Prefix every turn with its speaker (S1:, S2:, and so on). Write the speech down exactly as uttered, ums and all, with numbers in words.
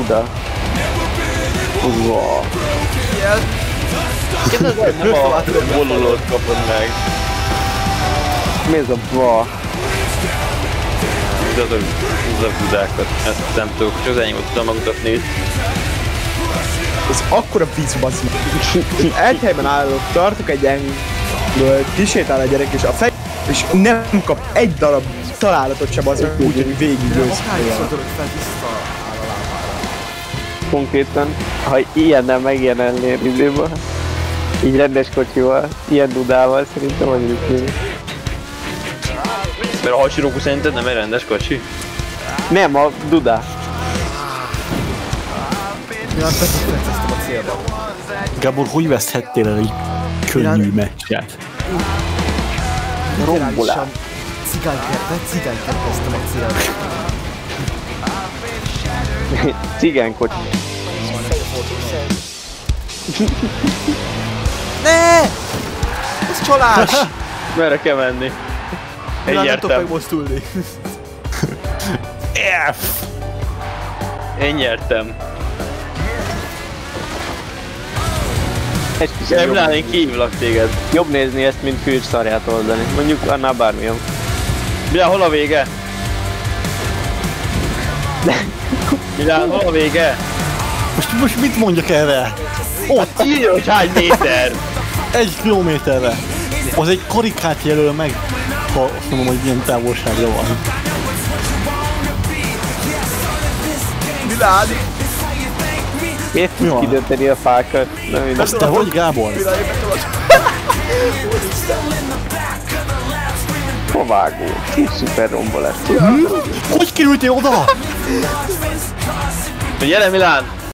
S1: Buddha. Uva.
S2: Kérdezd, nem a vonulót kapod meg.
S1: Mi ez a ba?
S2: Ez a, ez a budákat, ezt nem tudok, csak az enyémot tudom megmutatni.
S3: Ez akkora víz, bazd meg. Egy helyben állok, tartok egy engről, kisétál a gyerek és a fej... és nem kap egy darab találatot sem, bazd meg, úgy, hogy végig ősz.
S1: Konkrétan, ha ilyennel megjelennél időben, így rendes kocsival, ilyen dudával szerintem az is.
S2: Mert a Hachiroku szerinted nem egy rendes kocsi?
S1: Nem, a Duda.
S4: Gábor, hogy veszthettél el egy könnyű meccset?
S1: Rombolás.
S5: Cigánykertet, cigánykerteztem a célba.
S1: Cigánkocsi.
S5: Ne! Ez csalás!
S2: Merre kell menni? Én
S5: Nem tudok
S2: nyertem.
S5: megmozdulni.
S4: F!
S2: Én nyertem.
S1: Egy kis
S2: Nem
S1: jobb,
S2: lát, én kihívlak téged.
S1: jobb nézni ezt, mint külcs szarját oldani. Mondjuk annál bármi jobb.
S2: Milyen, hol a vége? Milyen, hol a vége?
S4: Most, most mit mondjak erre? Ott,
S2: Írja, hogy hány méter!
S4: egy kilométerre. Az egy karikát jelöl meg, ha azt mondom, hogy milyen távolságra van.
S5: Milán!
S1: Miért
S4: Mi
S1: tudsz
S4: van?
S1: kidönteni a fákat? Nem mindegy.
S4: Azt te hogy, Gábor?
S1: A vágó. Szuper rombolás.
S4: Hm? Hogy kerültél oda?
S2: Gyere, Milán!